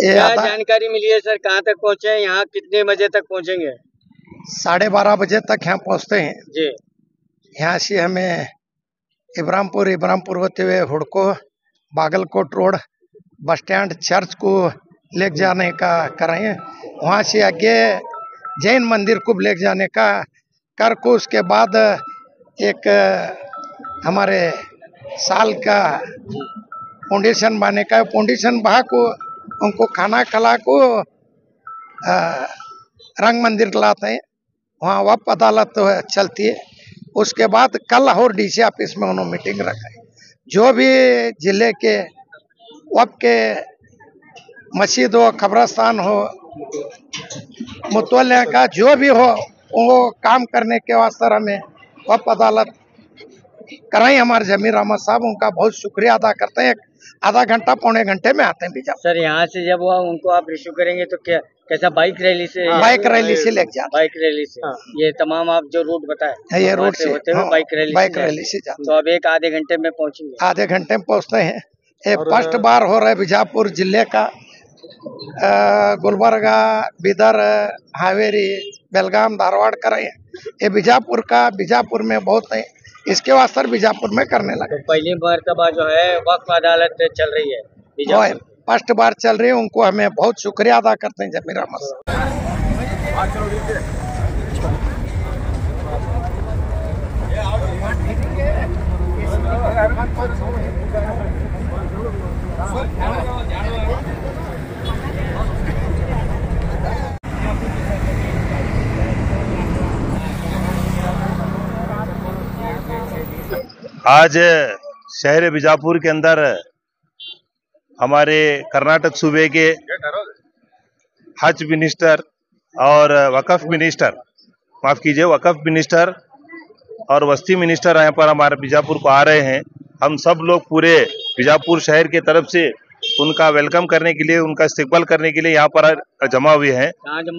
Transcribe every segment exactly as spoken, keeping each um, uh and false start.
क्या जानकारी मिली है सर, कहाँ तक पहुँचे हैं, यहाँ कितने बजे तक पहुँचेंगे? साढ़े बारह बजे तक यहाँ पहुँचते हैं जी। यहाँ से हमें इब्राहिमपुर इब्राहिमपुर होते हुए Hudco, Bagalkot road, bus stand, church को ले जाने का करें। वहाँ से आगे जैन मंदिर को ले जाने का कर को उसके बाद एक हमारे साल का फाउंडेशन बने का फाउंडेशन बहा को उनको खाना खिला को आ, रंग मंदिर लाते हैं। वहाँ वप अदालत तो चलती है। उसके बाद कल लाहौर डीसी ऑफिस में उन्होंने मीटिंग रखा है। जो भी जिले के वप के मस्जिद हो, कब्रस्तान हो, मुतवल्लिया का जो भी हो, वो काम करने के वास्ते हमें वप अदालत कराई। हमारे जमीर अहमद साहब उनका बहुत शुक्रिया अदा करते हैं। आधा घंटा पौने घंटे में आते हैं बीजा। सर यहाँ से जब वो उनको आप रिश्यू करेंगे तो क्या कैसा बाइक रैली से? बाइक रैली से लेके जाते। बाइक रैली से हाँ। ये तमाम आप जो रूट बताए ये रूट से होते हुए हाँ, बाइक रैली बाइक रैली से जाते। तो अब एक आधे घंटे में पहुँचेंगे। आधे घंटे में पहुँचते हैं। ये फर्स्ट बार हो रहा है बीजापुर जिले का, गुलबर्गा, बीदर, हावेरी, बेलगाम, धारवाड़ कर ये बीजापुर का बीजापुर में बहुत है। इसके वास्ते बीजापुर में करने लगे। तो पहली मर्तबा जो है वक्फ अदालत चल रही है बीजापुर, फर्स्ट बार चल रही है। उनको हमें बहुत शुक्रिया अदा करते हैं जमीर अहमद। आज शहर बीजापुर के अंदर हमारे कर्नाटक सूबे के हज मिनिस्टर और वक़फ़ मिनिस्टर, माफ़ कीजिए वक़फ़ मिनिस्टर और वस्ती मिनिस्टर यहाँ पर हमारे बीजापुर को आ रहे हैं। हम सब लोग पूरे बीजापुर शहर के तरफ से उनका वेलकम करने के लिए, उनका इस्तकबाल करने के लिए यहाँ पर जमा हुए हैं।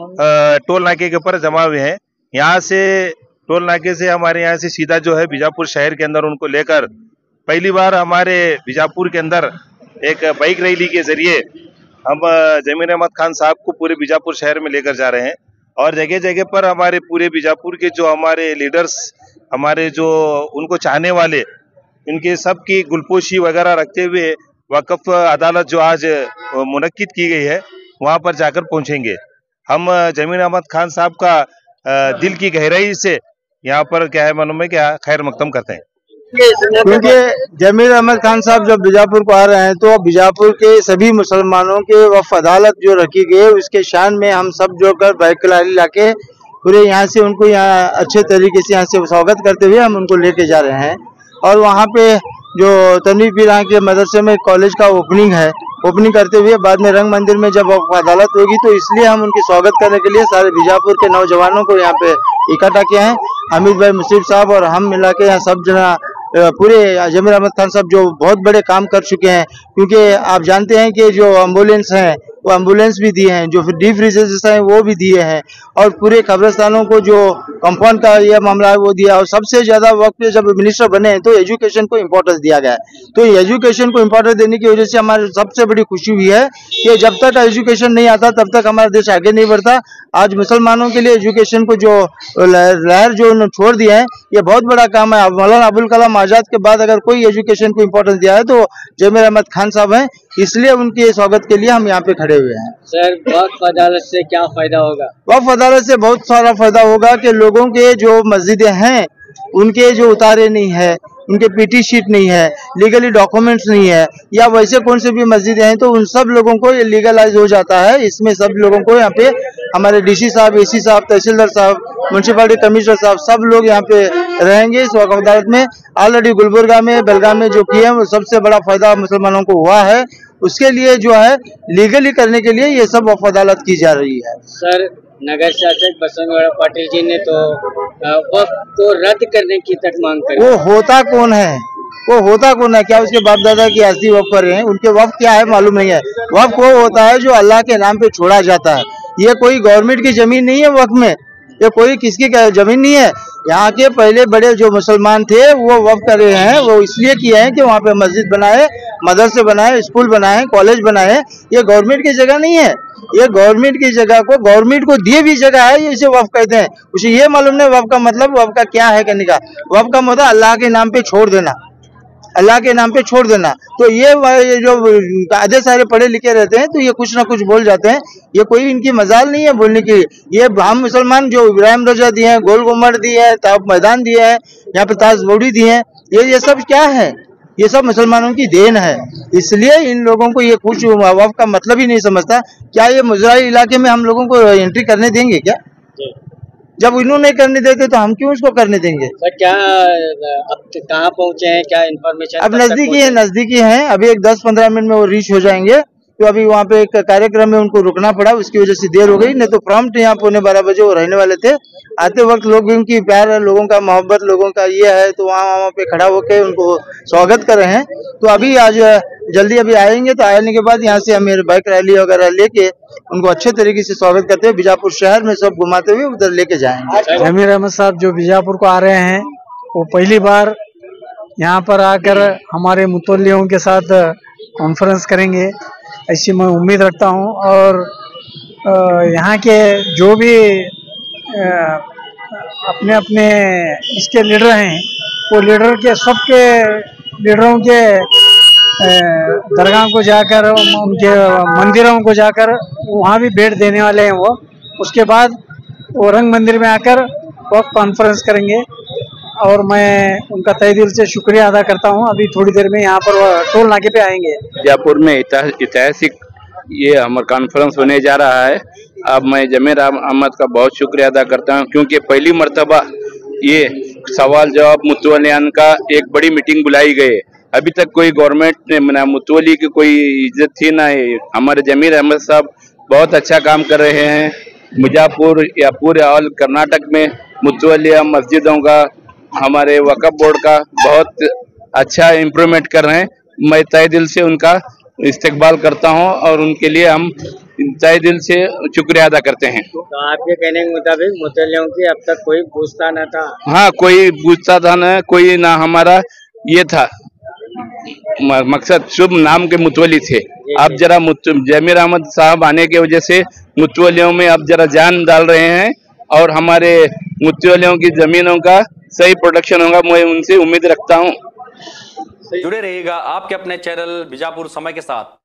टोल नाके के ऊपर जमा हुए हैं। यहाँ से टोल नाके से हमारे यहाँ से सीधा जो है बीजापुर शहर के अंदर उनको लेकर पहली बार हमारे बीजापुर के अंदर एक बाइक रैली के जरिए हम जमीर अहमद खान साहब को पूरे बीजापुर शहर में लेकर जा रहे हैं। और जगह जगह पर हमारे पूरे बीजापुर के जो हमारे लीडर्स, हमारे जो उनको चाहने वाले, इनके सब की गुलपोशी वगैरह रखते हुए वक़फ़ अदालत जो आज मुनक्किद की गई है वहाँ पर जाकर पहुँचेंगे। हम जमीर अहमद खान साहब का दिल की गहराई से यहाँ पर क्या है मालूम में क्या खैर मकदम करते हैं, क्योंकि जमीर अहमद खान साहब जब बीजापुर को आ रहे हैं तो बीजापुर के सभी मुसलमानों के वफ़ अदालत जो रखी गई उसके शान में हम सब जो कर बाइक रैली लाके पूरे यहाँ से उनको यहाँ अच्छे तरीके से यहाँ से स्वागत करते हुए हम उनको लेके जा रहे हैं। और वहाँ पे जो तनवीर पीर के मदरसे में कॉलेज का ओपनिंग है, ओपनिंग करते हुए बाद में रंग मंदिर में जब अदालत होगी तो इसलिए हम उनकी स्वागत करने के लिए सारे बीजापुर के नौजवानों को यहाँ पे इकट्ठा किए हैं। हामिद भाई मुसीब साहब और हम मिला के यहाँ सब जना पूरे जमीर अहमद खान साहब जो बहुत बड़े काम कर चुके हैं, क्योंकि आप जानते हैं कि जो एम्बुलेंस हैं वो एम्बुलेंस भी दिए हैं, जो फिर डी फ्रीजर्स हैं वो भी दिए हैं, और पूरे कब्रिस्तानों को जो कंपाउंड का ये मामला है वो दिया। और सबसे ज्यादा वक्त पे जब मिनिस्टर बने हैं तो एजुकेशन को इम्पोर्टेंस दिया गया है। तो एजुकेशन को इम्पोर्टेंस देने की वजह से हमारी सबसे बड़ी खुशी हुई है कि जब तक एजुकेशन नहीं आता तब तक हमारा देश आगे नहीं बढ़ता। आज मुसलमानों के लिए एजुकेशन को जो लहर जो छोड़ दिया है ये बहुत बड़ा काम है। मौलाना अबुल कलाम आजाद के बाद अगर कोई एजुकेशन को इम्पोर्टेंस दिया है तो जमीर अहमद खान साहब हैं, इसलिए उनके स्वागत के लिए हम यहाँ पे खड़े हुए हैं। सर वक्फ अदालत से क्या फायदा होगा? वक्फ अदालत से बहुत सारा फायदा होगा कि लोगों के जो मस्जिदें हैं उनके जो उतारे नहीं है, उनके पीटी शीट नहीं है, लीगली डॉक्यूमेंट्स नहीं है, या वैसे कौन से भी मस्जिदें हैं तो उन सब लोगों को ये लीगलाइज हो जाता है। इसमें सब लोगों को यहाँ पे हमारे डीसी साहब, एसी साहब, तहसीलदार साहब, म्यूनसिपालिटी कमिश्नर साहब सब लोग यहाँ पे रहेंगे इस वक्फ अदालत में। ऑलरेडी गुलबर्गा में, बेलगाम में जो किए वो सबसे बड़ा फायदा मुसलमानों को हुआ है। उसके लिए जो है लीगली करने के लिए ये सब वक्फ अदालत की जा रही है। सर नगर शासक बसंत पाटिल जी ने तो वक्फ को रद्द करने की तक मांग करी। वो होता कौन है? वो होता कौन है? क्या उसके बाप दादा की आस्ती वक्फ पर हैं? उनके वक्फ क्या है मालूम नहीं है। वक्फ वो होता है जो अल्लाह के नाम पे छोड़ा जाता है। ये कोई गवर्नमेंट की जमीन नहीं है वक्फ में, ये कोई किसकी जमीन नहीं है। यहाँ के पहले बड़े जो मुसलमान थे वो वक्फ कर रहे हैं, वो इसलिए किए हैं कि वहाँ पे मस्जिद बनाए, मदरसे बनाए, स्कूल बनाए, कॉलेज बनाए। ये गवर्नमेंट की जगह नहीं है, ये गवर्नमेंट की जगह को गवर्नमेंट को दिए भी जगह है, ये इसे वक्फ कहते हैं। उसे ये मालूम नहीं वक्फ का मतलब, वक्फ का क्या है कहने का। वक्फ का मतलब अल्लाह के नाम पे छोड़ देना, अल्लाह के नाम पे छोड़ देना। तो ये जो आधे सारे पढ़े लिखे रहते हैं तो ये कुछ ना कुछ बोल जाते हैं, ये कोई इनकी मजाल नहीं है बोलने की। ये हम मुसलमान जो इब्राहिम रोजा दिए हैं, गोल गुम्बद दिए है, ताब मैदान दिए है, यहाँ पे ताज बौड़ी दिए हैं, ये ये सब क्या है? ये सब मुसलमानों की देन है। इसलिए इन लोगों को ये कुछ वक्फ का मतलब ही नहीं समझता। क्या ये मुजराई इलाके में हम लोगों को एंट्री करने देंगे क्या? जब इन्होंने नहीं करने देते तो हम क्यों उसको करने देंगे? सर क्या अब कहाँ पहुँचे हैं, क्या इन्फॉर्मेशन? अब नजदीकी है, नजदीकी हैं, अभी एक दस पंद्रह मिनट में वो रीच हो जाएंगे। तो अभी वहाँ पे एक कार्यक्रम में उनको रुकना पड़ा, उसकी वजह से देर हो गई, नहीं तो प्रॉम्प्ट यहाँ पौने बारह बजे वो रहने वाले थे। आते वक्त लोग उनकी प्यार है, लोगों का मोहब्बत, लोगों का ये है, तो वहाँ वहाँ पे खड़ा होकर उनको स्वागत कर रहे हैं। तो अभी आज जल्दी अभी आएंगे, तो आने के बाद यहाँ से हम बाइक रैली वगैरह लेके उनको अच्छे तरीके से स्वागत करते हुए बीजापुर शहर में सब घुमाते हुए उधर लेके जाएंगे। जमीर अहमद साहब जो बीजापुर को आ रहे हैं, वो पहली बार यहाँ पर आकर हमारे मुतवल्लियों के साथ कॉन्फ्रेंस करेंगे, ऐसी मैं उम्मीद रखता हूँ। और यहाँ के जो भी अपने अपने इसके लीडर हैं, वो लीडर के सबके लीडरों के दरगाह को जाकर, उनके मंदिरों को जाकर वहाँ भी भेंट देने वाले हैं वो। उसके बाद वो रंग मंदिर में आकर वक्त कॉन्फ्रेंस करेंगे और मैं उनका तहे दिल से शुक्रिया अदा करता हूँ। अभी थोड़ी देर में यहाँ पर वो टोल नाके पे आएंगे। बीजापुर में ऐतिहासिक ये हमारा कॉन्फ्रेंस होने जा रहा है। अब मैं जमीर अहमद का बहुत शुक्रिया अदा करता हूँ, क्योंकि पहली मर्तबा ये सवाल जवाब मुतवल्लियान का एक बड़ी मीटिंग बुलाई गई। अभी तक कोई गवर्नमेंट ने मुतवल्ली की कोई इज्जत थी ना। हमारे जमीर अहमद साहब बहुत अच्छा काम कर रहे हैं। बीजापुर या पूरे ऑल कर्नाटक में मुतवल्लिया मस्जिदों का, हमारे वक्फ बोर्ड का बहुत अच्छा इम्प्रूवमेंट कर रहे हैं। मैं तहे दिल से उनका इस्तकबाल करता हूं और उनके लिए हम तहे दिल से शुक्रिया अदा करते हैं। तो आपके कहने के मुताबिक मुतवल्लियों की अब तक कोई पूछता न था? हाँ, कोई पूछता था न, कोई ना हमारा ये था मकसद, शुभ नाम के मुतवल्ली थे। अब जरा जमीर अहमद साहब आने की वजह से मुतवल्लियों में अब जरा जान डाल रहे हैं और हमारे मुतवल्लियों की जमीनों का सही प्रोटेक्शन होगा, मैं उनसे उम्मीद रखता हूँ। जुड़े रहिएगा आपके अपने चैनल बीजापुर समय के साथ।